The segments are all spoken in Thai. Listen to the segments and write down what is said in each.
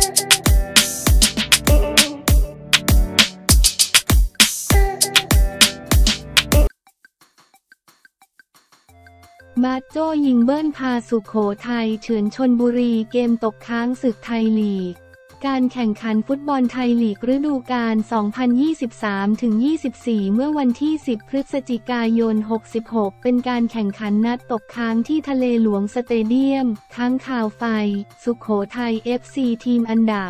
บาสโจ้ยิงเบิ้ลพาสุโขทัยเฉือนชลบุรีเกมตกค้างศึกไทยลีกการแข่งขันฟุตบอลไทยลีกฤดูกาล 2023-24 เมื่อวันที่ 10 พฤศจิกายน 66 เป็นการแข่งขันนัดตกค้างที่ทะเลหลวงสเตเดียมค้างคาวไฟสุโขทัย FC ทีมอันดับ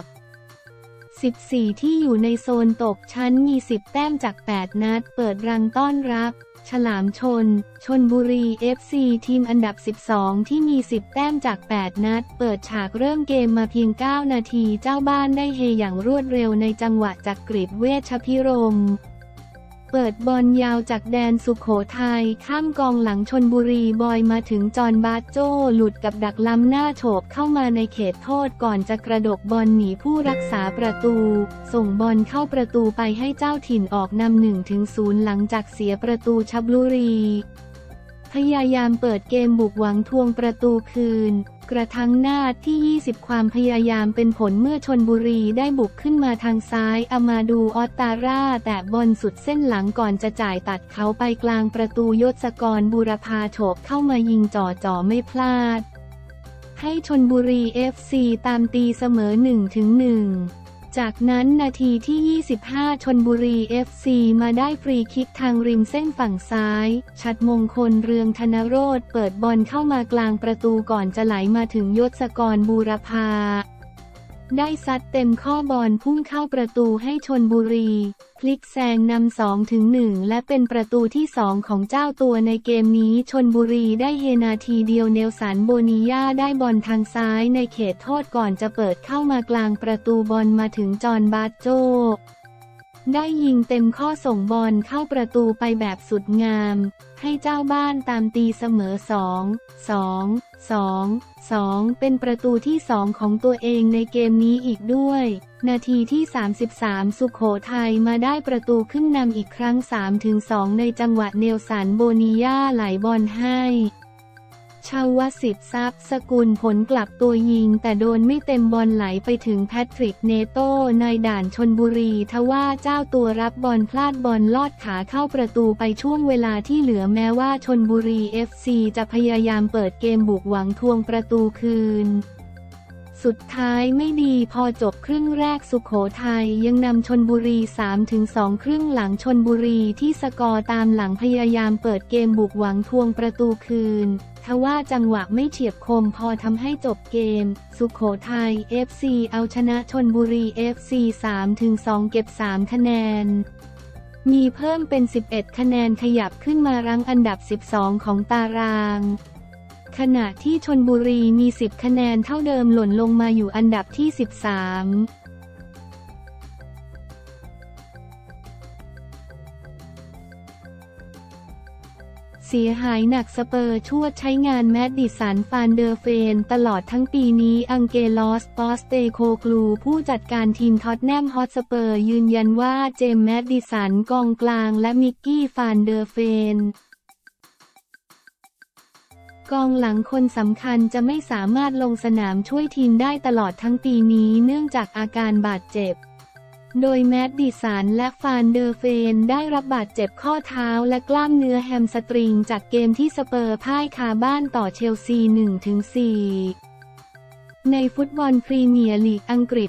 14 ที่อยู่ในโซนตกชั้นมี 10 แต้มจาก 8 นัดเปิดรังต้อนรับฉลามชลบุรี FC ทีมอันดับ 12 ที่มี 10 แต้มจาก 8 นัดเปิดฉากเริ่มเกมมาเพียง 9 นาทีเจ้าบ้านได้เฮอย่างรวดเร็วในจังหวะจากกฤษ เวชพิรมย์เปิดบอลยาวจากแดนสุโขทัยข้ามกองหลังชลบุรีบอยมาถึงจอห์นบาสโจ้หลุดกับดักล้ำหน้าโฉบเข้ามาในเขตโทษก่อนจะกระดกบอลหนีผู้รักษาประตูส่งบอลเข้าประตูไปให้เจ้าถิ่นออกนำ 1-0 หลังจากเสียประตูชลบุรีพยายามเปิดเกมบุกหวังทวงประตูคืนกระทั่งนาทีที่ 20 ความพยายามเป็นผลเมื่อชลบุรีได้บุกขึ้นมาทางซ้ายอามาดูออตตาร่าแต่บอลสุดเส้นหลังก่อนจะจ่ายตัดเขาไปกลางประตูยศกรบูรพาโฉบเข้ามายิงจ่อไม่พลาดให้ชลบุรี FC ตามตีเสมอ 1-1จากนั้นนาทีที่ 25 ชลบุรี FC มาได้ฟรีคิกทางริมเส้นฝั่งซ้ายชัดมงคลเรืองธนโรจน์เปิดบอลเข้ามากลางประตูก่อนจะไหลมาถึงยศกรบูรพาได้ซัดเต็มข้อบอลพุ่งเข้าประตูให้ชลบุรีพลิกแซงนำ 2-1 และเป็นประตูที่ 2 ของเจ้าตัวในเกมนี้ชลบุรีได้เฮนาทีเดียวเนลสันโบนียาได้บอลทางซ้ายในเขตโทษก่อนจะเปิดเข้ามากลางประตูบอลมาถึงจอห์นบาสโจ้ได้ยิงเต็มข้อส่งบอลเข้าประตูไปแบบสุดงามให้เจ้าบ้านตามตีเสมอ 2-2 เป็นประตูที่ 2 ของตัวเองในเกมนี้อีกด้วยนาทีที่ 33 สุโขทัยมาได้ประตูขึ้นนำอีกครั้ง 3-2 ในจังหวะเนลสันโบนียาไหลบอลให้ชาวสิทธิ์ทรัพย์สกุลผลกลับตัวยิงแต่โดนไม่เต็มบอลไหลไปถึงแพทริกเนโต้ในด่านชลบุรีทว่าเจ้าตัวรับบอลพลาดบอลลอดขาเข้าประตูไปช่วงเวลาที่เหลือแม้ว่าชลบุรี FC จะพยายามเปิดเกมบุกหวังทวงประตูคืนสุดท้ายไม่ดีพอจบครึ่งแรกสุโขทัยยังนำชลบุรี 3-2 ครึ่งหลังชลบุรีที่สกอร์ตามหลังพยายามเปิดเกมบุกหวังทวงประตูคืนทว่าจังหวะไม่เฉียบคมพอทำให้จบเกมสุโขทัย FC เอาชนะชลบุรี FC 3-2 เก็บ 3 คะแนนมีเพิ่มเป็น 11 คะแนนขยับขึ้นมารั้งอันดับ 12 ของตารางขณะที่ชลบุรีมี 10 คะแนนเท่าเดิมหล่นลงมาอยู่อันดับที่ 13เสียหายหนักสเปอร์ชวดใช้งานแมดดิสันฟานเดอร์เฟนตลอดทั้งปีนี้อังเกลอสปอสเตโคกลูผู้จัดการทีมท็อตแนมฮอตสเปอร์ยืนยันว่าเจมส์แมดดิสันกองกลางและมิกกี้ฟานเดอร์เฟนกองหลังคนสำคัญจะไม่สามารถลงสนามช่วยทีมได้ตลอดทั้งปีนี้เนื่องจากอาการบาดเจ็บโดยแมดดิสันและฟานเดอร์เฟนได้รับบาดเจ็บข้อเท้าและกล้ามเนื้อแฮมสตริงจากเกมที่สเปอร์พ่ายคาบ้านต่อเชลซี 1-4 ในฟุตบอลพรีเมียร์ลีกอังกฤษ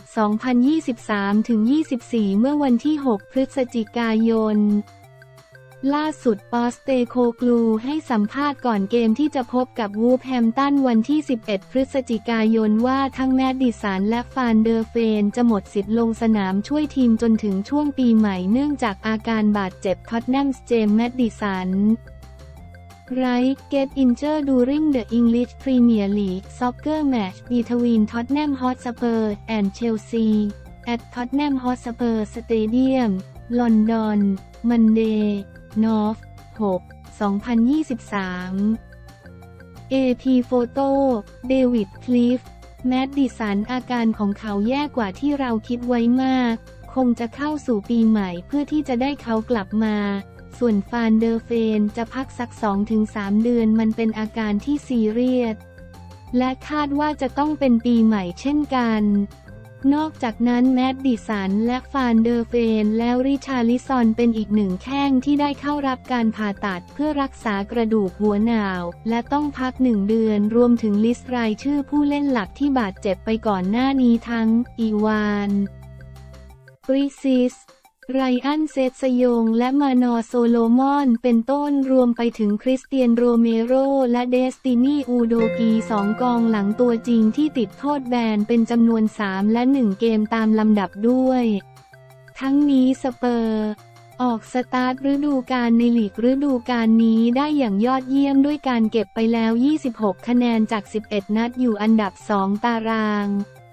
2023-24 เมื่อวันที่ 6 พฤศจิกายนล่าสุดปอสเตโคกลูให้สัมภาษณ์ก่อนเกมที่จะพบกับวูฟแฮมตันวันที่ 11 พฤศจิกายนว่าทั้งแมดดิสันและฟานเดอร์เฟนจะหมดสิทธิ์ลงสนามช่วยทีมจนถึงช่วงปีใหม่เนื่องจากอาการบาดเจ็บท็อตแนมส์เจมส์แมดดิสันRight get injured during the English Premier League soccer match between Tottenham Hotspur and Chelsea at Tottenham Hotspur Stadium London Monday North 6 2023 AP โฟโต้เดวิดคลิฟแมดดิสันอาการของเขาแย่กว่าที่เราคิดไว้มากคงจะเข้าสู่ปีใหม่เพื่อที่จะได้เขากลับมาส่วนฟานเดอร์เฟนจะพักสัก 2-3 เดือนมันเป็นอาการที่ซีเรียสและคาดว่าจะต้องเป็นปีใหม่เช่นกันนอกจากนั้นแมดดิสันและฟานเดอร์เฟนแล้วริชาลิซอนเป็นอีกหนึ่งแข้งที่ได้เข้ารับการผ่าตัดเพื่อรักษากระดูกหัวหนาวและต้องพัก1 เดือนรวมถึงลิสต์รายชื่อผู้เล่นหลักที่บาดเจ็บไปก่อนหน้านี้ทั้งอีวานปริซิสไรอันเซตสยงและมานอโซโลมอนเป็นต้นรวมไปถึงคริสเตียนโรเมโรและเดสตินีอูโดกี2 กองหลังตัวจริงที่ติดโทษแบนเป็นจำนวน3 และ 1 เกมตามลำดับด้วยทั้งนี้สเปอร์ออกสตาร์ทฤดูกาลในลีกฤดูกาลนี้ได้อย่างยอดเยี่ยมด้วยการเก็บไปแล้ว26 คะแนนจาก11 นัดอยู่อันดับ2 ตาราง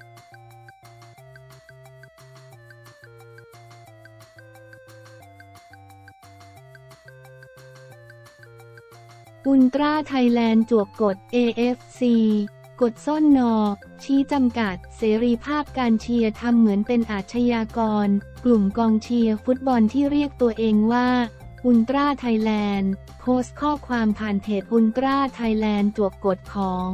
อุลตร้าไทยแลนด์จวกกฎ AFC กฎส้นนอชี้จำกัดเสรีภาพการเชียร์ทำเหมือนเป็นอาชญากรกลุ่มกองเชียร์ฟุตบอลที่เรียกตัวเองว่าอุลตร้าไทยแลนด์โพสต์ข้อความผ่านเพจอุลตร้าไทยแลนด์จวกกฎของ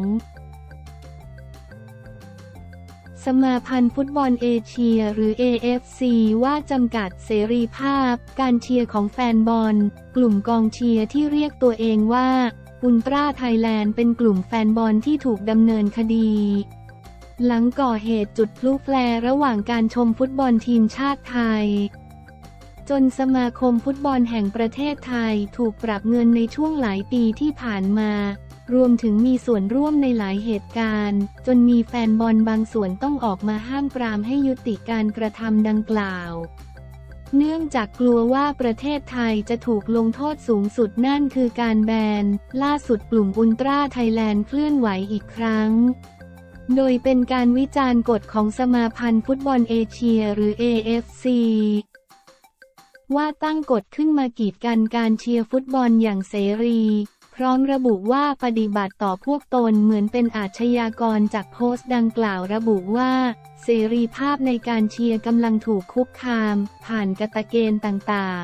สมาพันธ์ฟุตบอลเอเชียหรือ AFC ว่าจำกัดเสรีภาพการเชียร์ของแฟนบอลกลุ่มกองเชียร์ที่เรียกตัวเองว่าอุลตร้าไทยแลนด์เป็นกลุ่มแฟนบอลที่ถูกดำเนินคดีหลังก่อเหตุจุดพลุแฟร์ระหว่างการชมฟุตบอลทีมชาติไทยจนสมาคมฟุตบอลแห่งประเทศไทยถูกปรับเงินในช่วงหลายปีที่ผ่านมารวมถึงมีส่วนร่วมในหลายเหตุการณ์จนมีแฟนบอลบางส่วนต้องออกมาห้ามปรามให้ยุติการกระทำดังกล่าวเนื่องจากกลัวว่าประเทศไทยจะถูกลงโทษสูงสุดนั่นคือการแบนล่าสุดกลุ่มอุลตร้าไทยแลนด์เคลื่อนไหวอีกครั้งโดยเป็นการวิจารณ์กฎของสมาพันธ์ฟุตบอลเอเชียหรือ AFC ว่าตั้งกฎขึ้นมากีดกันการเชียร์ฟุตบอลอย่างเสรีพร้อมระบุว่าปฏิบัติต่อพวกตนเหมือนเป็นอาชญากรจากโพสต์ดังกล่าวระบุว่าเสรีภาพในการเชียร์กำลังถูกคุกคามผ่านกฎเกณฑ์ต่าง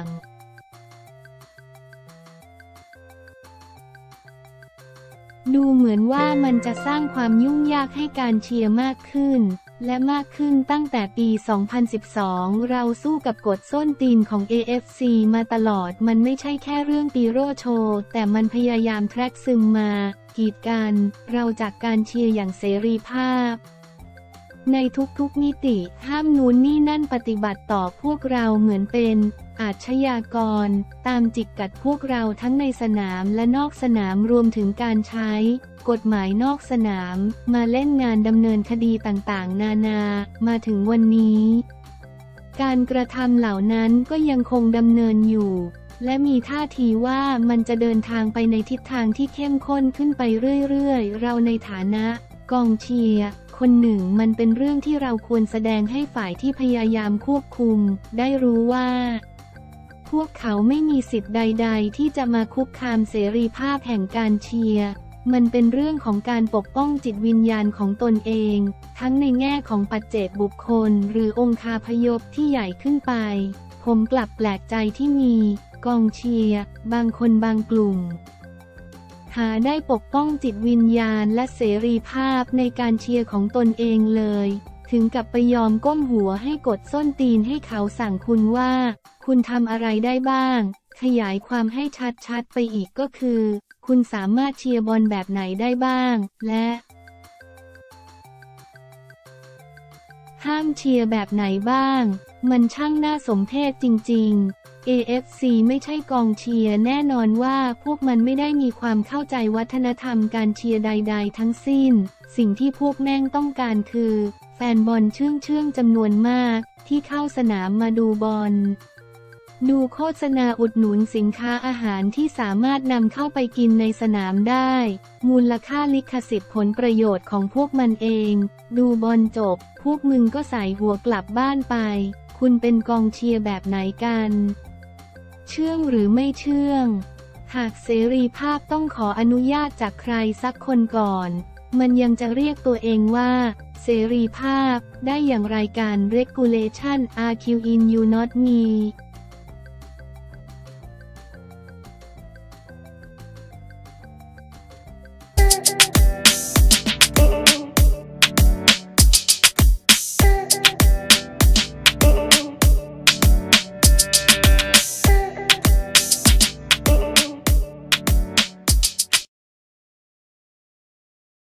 ๆดูเหมือนว่ามันจะสร้างความยุ่งยากให้การเชียร์มากขึ้นและมากขึ้นตั้งแต่ปี 2012 เราสู้กับกฎส้นตีนของ AFC มาตลอดมันไม่ใช่แค่เรื่องปีโร่โชว์แต่มันพยายามแทรกซึมมากีดกันเราจากการเชียร์อย่างเสรีภาพในทุกๆมิติห้ามนู้นนี่นั่นปฏิบัติต่อพวกเราเหมือนเป็นอาชญากรตามจิกกัดพวกเราทั้งในสนามและนอกสนามรวมถึงการใช้กฎหมายนอกสนามมาเล่นงานดำเนินคดีต่างๆนานามาถึงวันนี้การกระทำเหล่านั้นก็ยังคงดำเนินอยู่และมีท่าทีว่ามันจะเดินทางไปในทิศทางที่เข้มข้นขึ้นไปเรื่อยๆเราในฐานะกองเชียร์คนหนึ่งมันเป็นเรื่องที่เราควรแสดงให้ฝ่ายที่พยายามควบคุมได้รู้ว่าพวกเขาไม่มีสิทธิ์ใดๆที่จะมาคุกคามเสรีภาพแห่งการเชียร์มันเป็นเรื่องของการปกป้องจิตวิญญาณของตนเองทั้งในแง่ของปัจเจกบุคคลหรือองคาพยพที่ใหญ่ขึ้นไปผมกลับแปลกใจที่มีกองเชียร์บางคนบางกลุ่มหาได้ปกป้องจิตวิญญาณและเสรีภาพในการเชียร์ของตนเองเลยถึงกับไปยอมก้มหัวให้กดส้นตีนให้เขาสั่งคุณว่าคุณทำอะไรได้บ้างขยายความให้ชัดๆไปอีกก็คือคุณสามารถเชียร์บอลแบบไหนได้บ้างและห้ามเชียร์แบบไหนบ้างมันช่างน่าสมเพชจริงๆ AFC ไม่ใช่กองเชียร์แน่นอนว่าพวกมันไม่ได้มีความเข้าใจวัฒนธรรมการเชียร์ใดๆทั้งสิ้นสิ่งที่พวกแม่งต้องการคือแฟนบอลเชื่องจำนวนมากที่เข้าสนามมาดูบอลดูโฆษณาอุดหนุนสินค้าอาหารที่สามารถนำเข้าไปกินในสนามได้มูลค่าลิขสิทธิ์ผลประโยชน์ของพวกมันเองดูบอลจบพวกมึงก็ใส่หัวกลับบ้านไปคุณเป็นกองเชียร์แบบไหนกันเชื่องหรือไม่เชื่องหากเสรีภาพต้องขออนุญาตจากใครสักคนก่อนมันยังจะเรียกตัวเองว่าเสรีภาพได้อย่างไรกัน Regulation RQ in you not me